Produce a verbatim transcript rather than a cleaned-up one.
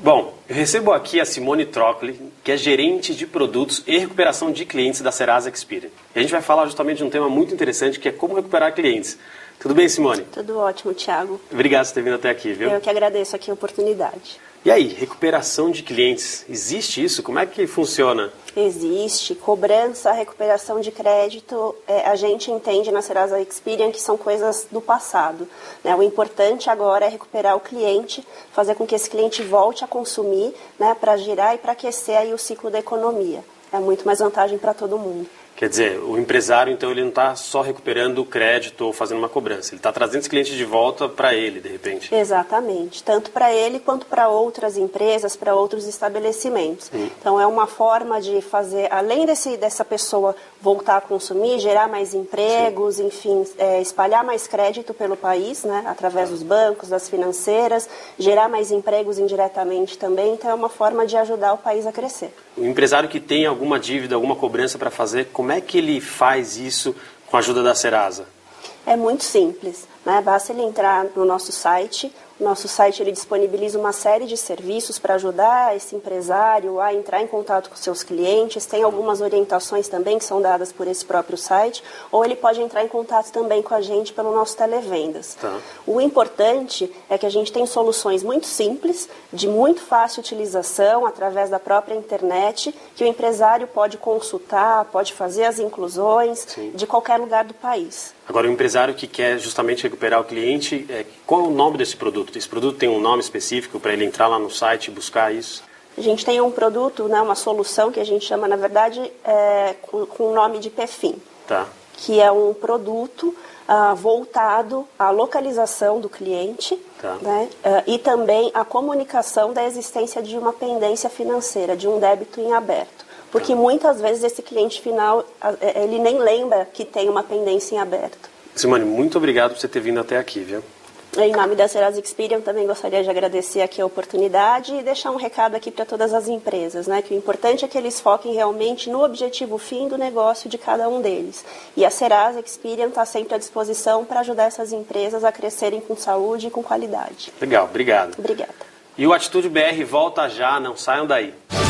Bom, eu recebo aqui a Simone Trócoli, que é gerente de produtos e recuperação de clientes da Serasa Experian. E a gente vai falar justamente de um tema muito interessante, que é como recuperar clientes. Tudo bem, Simone? Tudo ótimo, Thiago. Obrigado por ter vindo até aqui, viu? Eu que agradeço aqui a oportunidade. E aí, recuperação de clientes, existe isso? Como é que funciona? Existe. Cobrança, recuperação de crédito, é, a gente entende na Serasa Experian que são coisas do passado, né? O importante agora é recuperar o cliente, fazer com que esse cliente volte a consumir, né, para girar e para aquecer aí o ciclo da economia. É muito mais vantagem para todo mundo. Quer dizer, o empresário, então, ele não está só recuperando o crédito ou fazendo uma cobrança. Ele está trazendo esse cliente de volta para ele, de repente. Exatamente. Tanto para ele quanto para outras empresas, para outros estabelecimentos. Hum. Então, é uma forma de fazer, além desse, dessa pessoa voltar a consumir, gerar mais empregos, Sim. enfim, é, espalhar mais crédito pelo país, né, através ah. dos bancos, das financeiras, gerar mais empregos indiretamente também. Então, é uma forma de ajudar o país a crescer. O empresário que tem alguma dívida, alguma cobrança para fazer, como é que ele faz isso com a ajuda da Serasa? É muito simples, né? Basta ele entrar no nosso site. O nosso site ele disponibiliza uma série de serviços para ajudar esse empresário a entrar em contato com seus clientes. Tem algumas orientações também que são dadas por esse próprio site, ou ele pode entrar em contato também com a gente pelo nosso televendas. Tá. O importante é que a gente tem soluções muito simples, de muito fácil utilização, através da própria internet, que o empresário pode consultar, pode fazer as inclusões Sim. de qualquer lugar do país. Agora, o empresário que quer justamente recuperar o cliente, é, qual é o nome desse produto? Esse produto tem um nome específico para ele entrar lá no site e buscar isso? A gente tem um produto, né, uma solução que a gente chama, na verdade, é, com, com o nome de PEFIM, tá. que é um produto uh, voltado à localização do cliente tá. né, uh, e também à comunicação da existência de uma pendência financeira, de um débito em aberto. Porque muitas vezes esse cliente final, ele nem lembra que tem uma pendência em aberto. Simone, muito obrigado por você ter vindo até aqui, viu? Em nome da Serasa Experian, também gostaria de agradecer aqui a oportunidade e deixar um recado aqui para todas as empresas, né? Que o importante é que eles foquem realmente no objetivo fim do negócio de cada um deles. E a Serasa Experian está sempre à disposição para ajudar essas empresas a crescerem com saúde e com qualidade. Legal, obrigado. Obrigada. E o Atitude B R volta já, não saiam daí.